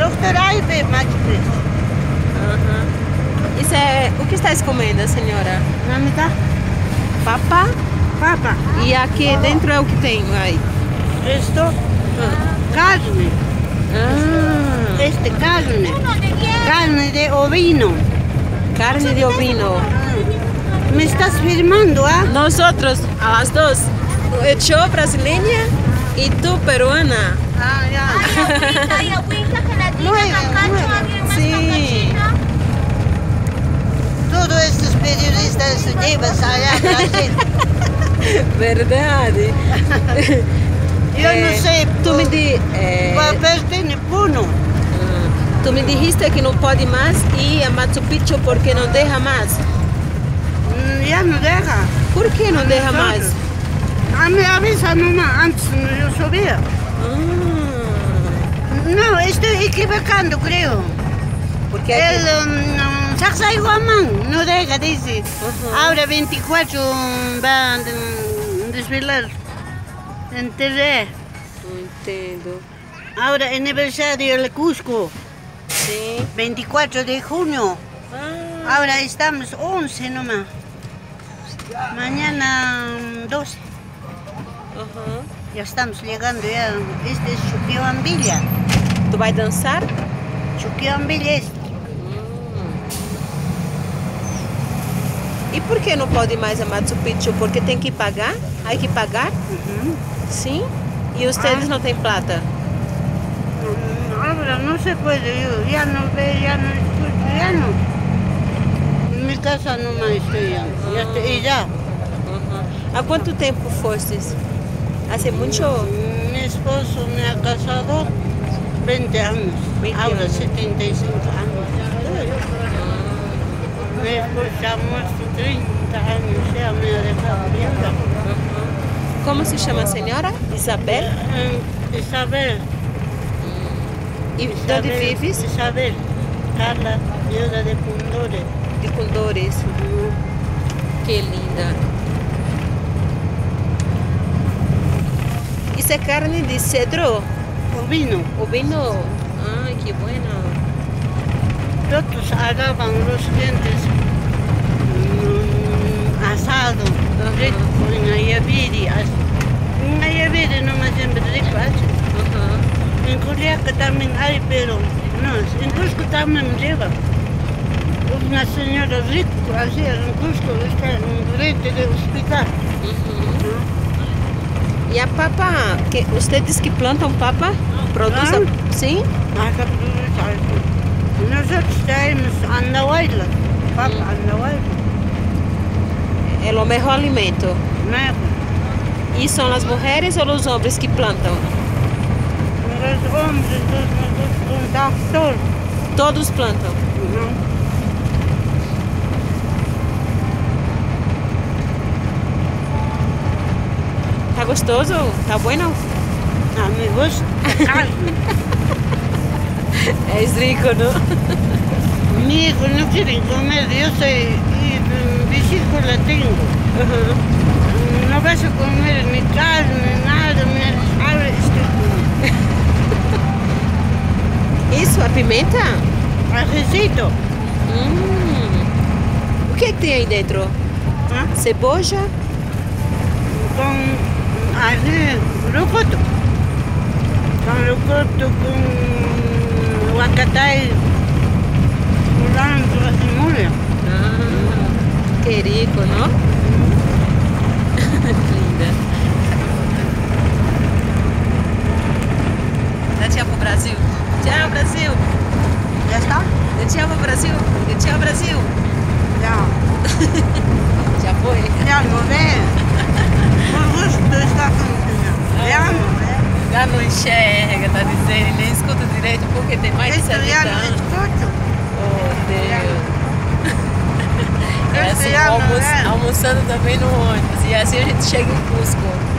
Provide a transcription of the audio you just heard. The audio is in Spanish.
Dr. Aibe, Machu Picchu. Isso é... O que está comendo, senhora? Nome da Papa? papa. E aqui dentro é o que tem aí? Esto, carne. Ah, Este carne. Carne de ovino. carne de ovino. Me estás filmando, ah? Nosotros, as duas. Eu brasileira e tu peruana. Ah, ya. Hay agüita, gelatina, Nueve, macacho, nueve. alguien más Sí. macachino. Todos estos periodistas llevas allá a Brasil. Verdade. Yo no sé, Tu me, papel tiene uno. tu me dijiste que não pode mais ir a Machu Picchu porque não deixa mais. Ya no deja. Por que não deixa mais? A me avisa nomás, antes yo subía. No, estoy equivocando, creo. Porque El aqui... Sacsayhuamán no deja, dice. Ujú. Ahora 24 va a desfilar en TV. Não entendo. Ahora aniversario de Cusco, Sim. 24 de junio. Ah, Ahora estamos 11 nomás. Mañana 12. aham. Ya estamos llegando ya. Este es Chuquibambilla. Tu vai dançar? Chuquibambilla es. E por que não pode mais a Machu Picchu? Porque tem que pagar? Hay que pagar? Sim. E vocês não têm plata? Ahora no se puede, yo ya no veo, ya no escucho, ya no. En mi casa nomás estoy ya. Ya estoy, y ya. Há quanto tempo fostes? Hace mucho? Mi esposo me ha casado 20 años. 20 Ahora años. 75 años. Mi esposo ha muerto 30 años, ya me ha dejado viuda. Como se chama a senhora? Isabel? Isabel. E de onde vives? Isabel. Carla, viuda de Pundores. De Condores. Que linda. Isso é carne de cedro? Ovino. Ovino? Ai, que buena. Otros agarran los dientes asado, rico, en ayaviri. En ayaviri no me siempre rico hace. En Culiaca también hay, pero no, en Cusco también lleva. Una señora rica, así en Cusco, está en frente del hospital. E a papa? Que, vocês que plantam papa? Produzem? Sim? Acá produce. Nosotros traemos andahuayla, papa andahuayla. É o melhor alimento. Mejor. E são as mulheres ou os homens que plantam? Los hombres, los doctor. Todos plantam. Tá gostoso? Tá bueno? A mí gusta carne. É rico, não? Mi hijo no quiere comer, yo soy vesícula tengo. No vas a comer ni carne, nada, ahora estoy comiendo. Isso, a pimenta? Arrecito. O que tem aí dentro? ¿Ah? Cebolla? Con rocoto. Con rocoto, con huacatay, culantro, cebolla. Ah, que rico, não? Linda. Dá tchau pro Brasil. Tchau, Brasil. ¿Ya está? Dá tchau pro Brasil. Dá tchau, Brasil. Ya. Já foi? Ya no ve. Por gusto está contigo. Ya no ve. Já não enxerga, tá dizendo, e nem escuta direito porque tem mais de Esto 70 ya no anos. escucho. Oh, Deus. É Esse assim, já não é. almoçando também no ônibus. E assim a gente chega em Cusco.